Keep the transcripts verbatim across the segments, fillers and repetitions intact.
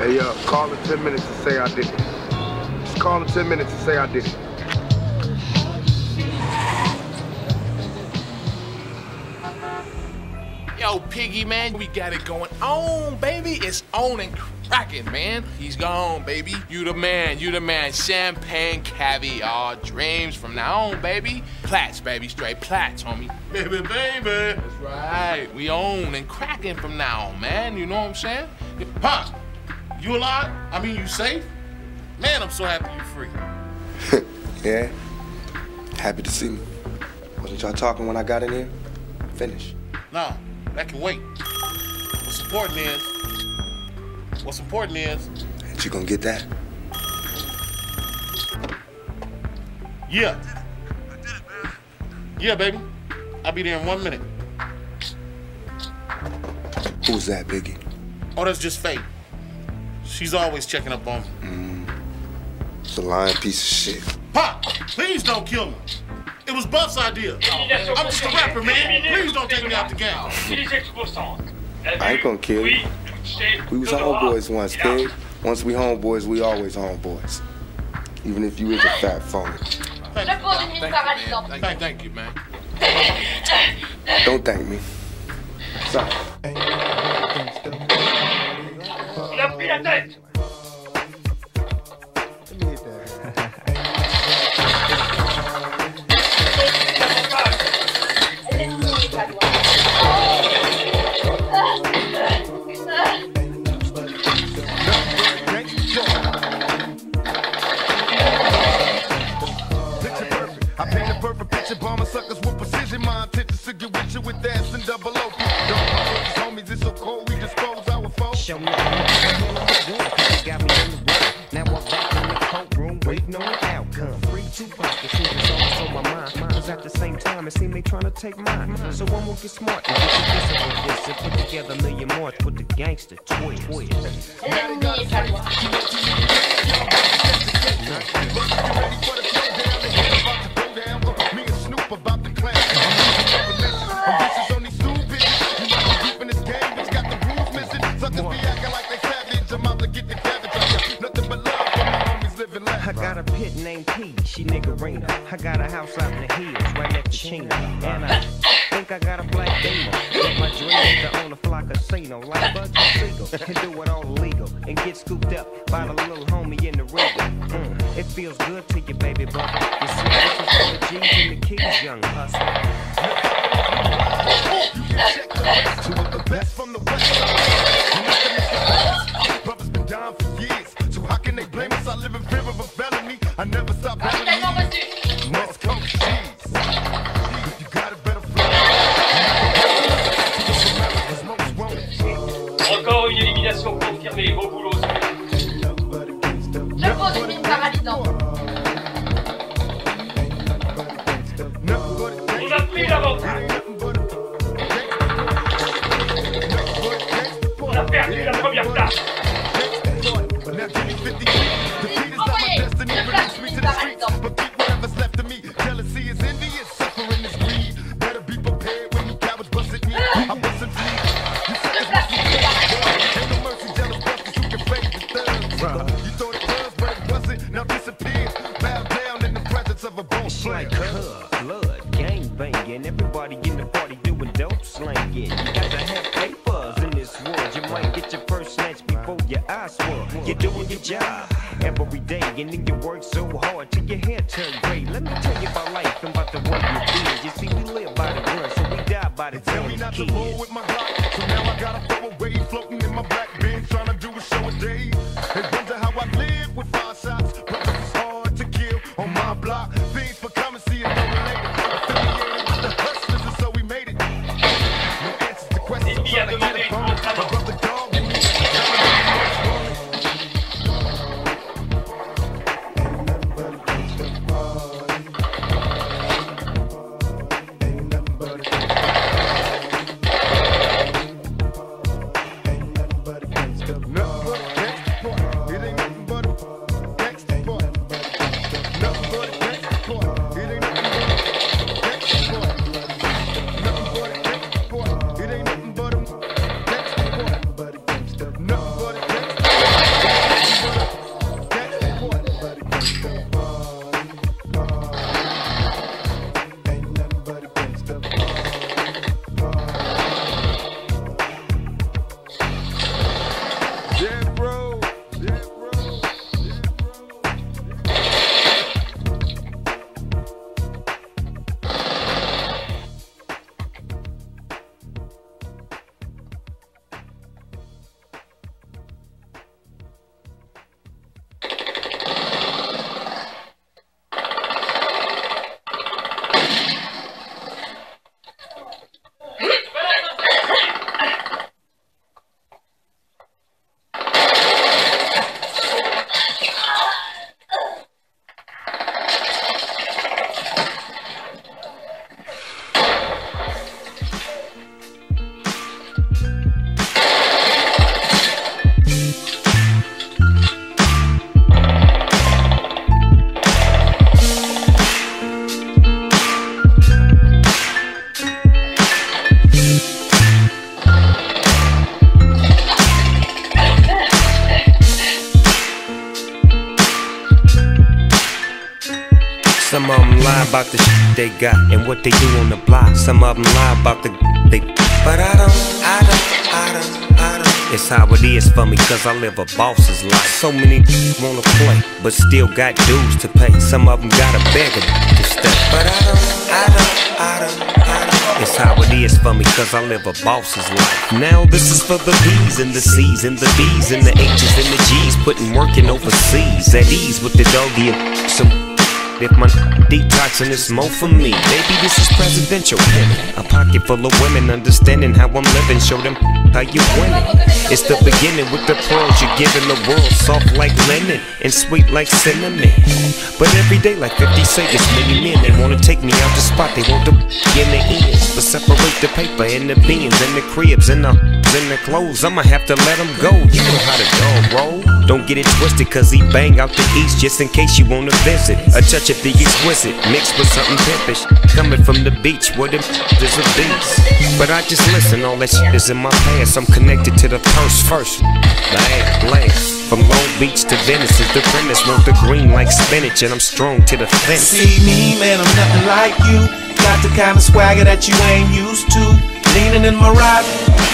Hey, uh, call in ten minutes to say I did it. Just call in ten minutes to say I did it. Yo, Piggy, man, we got it going on, baby. It's on and cracking, man. He's gone, baby. You the man, you the man. Champagne, caviar, dreams from now on, baby. Plats, baby, straight plats, homie. Baby, baby. That's right. We own and cracking from now on, man. You know what I'm saying? Huh? You alive? I mean, you safe? Man, I'm so happy you free. Yeah? Happy to see me. Wasn't y'all talking when I got in here? Finish. No, that can wait. What's important is, what's important is... Ain't you gonna get that? Yeah. Yeah, baby. I'll be there in one minute. Who's that, Biggie? Oh, that's just Faye. She's always checking up on me. Mm. It's a lying piece of shit. Pop, please don't kill me. It was Buff's idea. Oh, I'm just a rapper, man. Please don't take me out the game. I ain't gonna kill you. We was homeboys once, kid. Once we homeboys, we always homeboys. Even if you is a fat phony. Thank you, man. Thank, thank you, man. Don't thank me. Sorry. Il a pris la tête. I paint a perfect picture, bomber suckers with precision. My intentions to get with you with ass and double O. Don't homies, it's so cold, we dispose our foes. Show me what got me in the room. Now I'm back in the courtroom, waiting on the outcome. Free two pockets, who's always on my mind. Cause at the same time, it seems they trying to take mine. So one will get smart and get you this and this and put together a million more to put the gangster twist. About the class. I'm on these stupid. You might be deep in this game, but got the rules missing. Suckers be acting like they savage. I'm out to get the cabbage. I got nothing but love for my homies living life. I got a pit named P, she niggerina. I got a house out in the hills, right next to Chino. And I think I got a black demon. But my dream is to own a fly casino like Bugsy Siegel. And do it all illegal and get scooped up by the little homie in the river. Mm, it feels good to you, baby brother. You see, this is for the G's and the kids, young hustler. You can check the rest. Two of the best from the west side. Brothers been down for years, so how can they blame us? I live in fear of a felony. I never stop battling. West Coast cheese. If you got a better flow. Encore une élimination confirmée. Beau boulot. Je pose une mine paralysante. On a pris l'avantage. On a perdu la première place. Envoyez, je place une mine paralysante. Like her, blood, gang banging, everybody in the party doing dope slanging. You gotta have papers in this world. You might get your first snatch before your eyes swirl. You're doing your job every day, and then you work so hard till your hair turn gray. Let me tell you about life and about the way you live. You see, we live by the gun, so we die by the gun. Tell me not to roll with my Glock, so now I gotta throw away, floating in my black bin, trying to do a show a day. They wonder how I live with five shots, but it's hard to kill on my block. Things for coming, see it, don't relate. Affiliated with the hustlers, and so we made it. No answers to questions, I'm trying to get it home. My brother dog, lie about the shit they got and what they do on the block. Some of them lie about the they. But I don't, I don't, I don't, I don't. It's how it is for me, cause I live a boss's life. So many wanna play, but still got dues to pay. Some of them gotta beg them to stay. But I don't, I don't, I don't, I don't. It's how it is for me, cause I live a boss's life. Now this is for the B's and the C's and the B's and the H's and the G's, putting working overseas at ease with the doggy and some. If my detoxing is more for me, baby, this is presidential. A pocket full of women understanding how I'm living. Show them how you winning. It's the beginning with the pearls you're giving the world, soft like linen and sweet like cinnamon. But every day, like fifty Cent, it's many men. They wanna take me out the spot, they want the in the ends. But separate the paper and the beans and the cribs and the in the clothes. I'ma have to let them go. You know how the dog roll. Don't get it twisted, cause he bang out the east just in case you wanna visit. A touch of the exquisite, mixed with something pimpish, coming from the beach where the there's a beast. But I just listen, all that shit is in my past. I'm connected to the first, first, last, last. From Long Beach to Venice is the premise. Want the green like spinach, and I'm strong to the fence. See me, man, I'm nothing like you. Got the kind of swagger that you ain't used to. Leaning in my ride.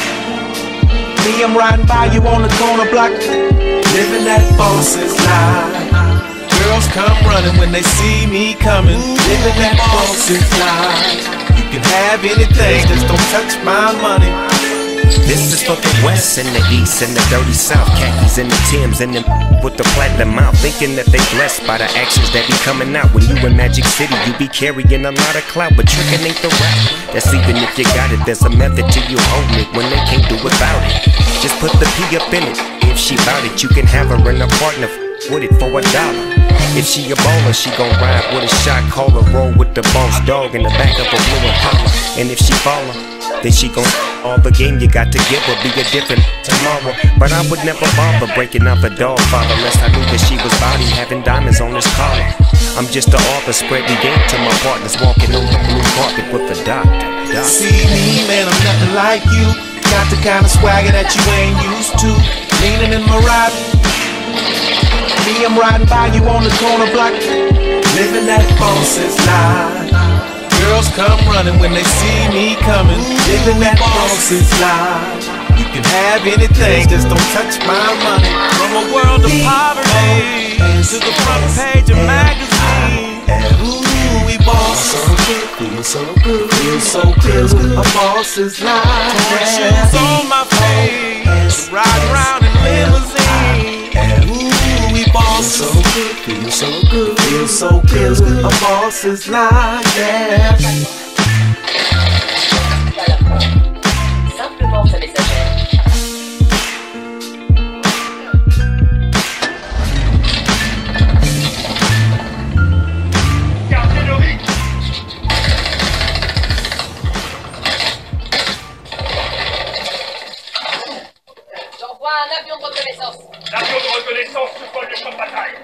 Me, I'm riding by you on the corner block, living that boss's life. Girls come running when they see me coming, living that boss's life. You can have anything, just don't touch my money. This is for the West and the East and the dirty South. Khakis and the Timbs and them with the platinum mouth, thinking that they blessed by the actions that be coming out. When you in Magic City, you be carrying a lot of clout, but tricking ain't the rap. That's even if you got it, there's a method to you holding it when they can't do without it. Just put the P up in it. If she bout it, you can have her in a partner with it for a dollar. If she a baller, she gon' ride with a shot caller, roll with the boss dog in the back of a blue Impala. And if she baller, then she gon' all the game you got to give her, be a different tomorrow. But I would never bother breaking out the dog father unless I knew that she was body having diamonds on his collar. I'm just the author, spread the game to my partners, walking on the blue carpet with the doctor. doctor. See me, man, I'm nothing like you. Got the kind of swagger that you ain't used to. Leaning in my ride. Me, I'm riding by you on the corner block, living that boss's life. Girls come running when they see me coming, living that boss's life. You can have anything, just don't touch my money. From a world of poverty to the front page of magazine. Ooh, we boss. So good, feel so good, feel so good. A boss's life. Torn shoes on my face, riding around in limousine. Ooh, we boss. So good, feel so good, feel so good. A boss's life, yeah. Simplement sa messagère. Gardez le rythme. J'envoie un avion de reconnaissance. L'avion de reconnaissance survole le champ de bataille.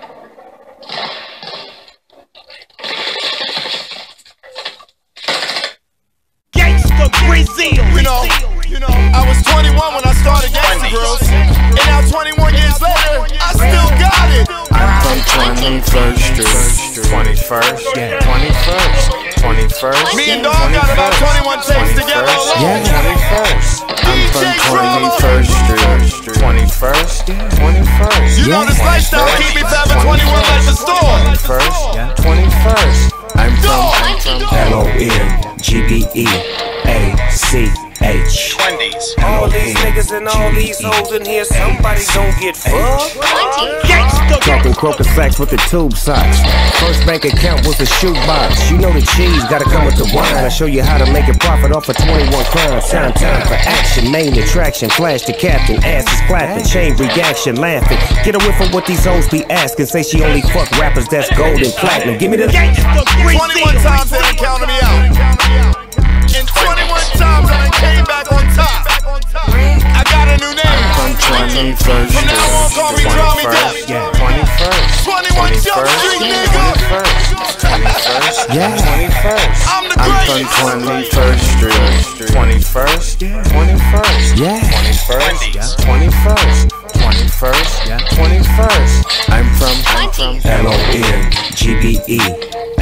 Gangsta Brazil. You know, you know, I was twenty-one when I started Gangsta Girls, and now twenty-one years later, I still got it. I'm from twenty-first Street. twenty-first, yeah, twenty-first, twenty-first. Me and Dog got about twenty-one takes together alone. Yeah, twenty-first. I'm from twenty-first Street. twenty-first, twenty-first. You know this lifestyle keep me having twenty-one like the store. twenty-first, twenty-first. I'm from L O N G B E A C H. All these niggas and all these hoes in here, somebody gon' get fucked. Gangsta. Talking croaker sacks with the tube socks. First bank account was a shoebox. You know the cheese gotta come with the wine. I show you how to make a profit off of twenty-one crimes. Time, time for action, main attraction. Flash the captain, ass is clapping, chain reaction, laughing. Get away from what these hoes be asking. Say she only fuck rappers that's gold and platinum. Give me the twenty-one times they done counted me out. And twenty-one times I done came back on top. I got a new name. From twenty-first From now on, call me Draw Me Death. Yeah, twenty-first. twenty-one Jump Street, nigga. twenty-first, Yeah. twenty-first. I'm the I'm greatest. from twenty-first Street. twenty-first, twenty-first. Yeah. twenty-first, twenty-first. twenty-first, twenty-first. I'm from, I'm from L O N G B E A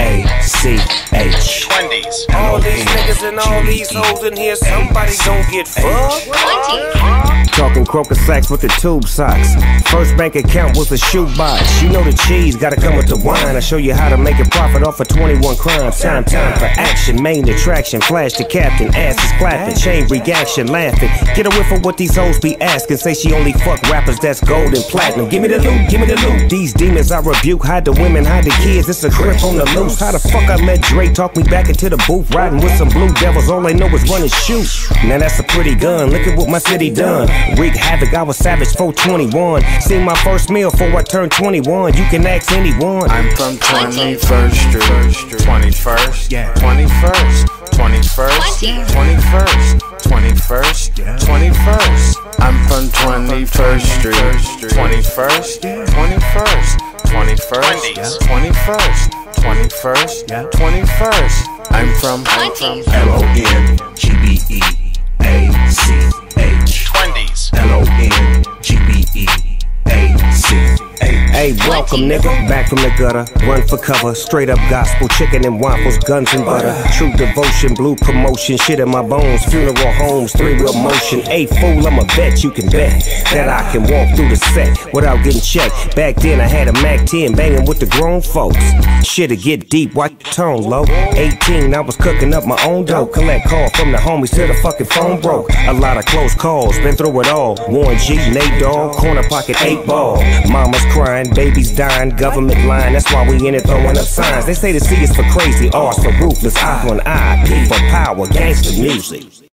C H. Twenties. All these niggas and all these hoes in here, somebody gon' get fucked. Talking croaker sacks with the tube socks. First bank account was a shoebox. You know the cheese gotta come with the wine. I show you how to make a profit off of twenty-one crimes. Time, time for action, main attraction. Flash the captain, ass is clapping, chain reaction, laughing. Get a whiff of what these hoes be asking. Say she only fuck rappers that's gold and platinum. Give me the loot, give me the loot. These demons I rebuke, hide the women, hide the kids. It's a grip on the loose. How the fuck I let Dre talk me back into the booth? Riding with some blue devils, all they know is run and shoot. Now that's a pretty gun, look at what my city done. Wreak havoc, I was savage four twenty-one. Seen my first meal before I turned twenty-one. You can ask anyone. I'm from twenty-first Street, twenty-first, twenty-first, twenty-first, twenty-first, twenty-first, twenty-first. I'm from twenty-first Street, twenty-first, twenty-first, twenty-first, twenty-first, twenty-first, twenty-first. I'm from, I'm from L O N G B E A C H. Twenties. L O N G B E A C H. Hey, welcome, nigga. Back from the gutter, run for cover. Straight up gospel, chicken and waffles, guns and butter. True devotion, blue promotion, shit in my bones. Funeral homes, three wheel motion. Hey, fool, I'm a vet, you can bet that I can walk through the set without getting checked. Back then, I had a Mac ten banging with the grown folks. Shit'll get deep, watch your tone low. eighteen, I was cooking up my own dough. Collect call from the homies till the fucking phone broke. A lot of close calls, been through it all. Warren G, Nate Dogg, corner pocket, eight ball. Mama's crying, babies dying, government line. That's why we in it throwing up signs. They say the C is for crazy, R is for ruthless, I for an eye, P for power, gangster music.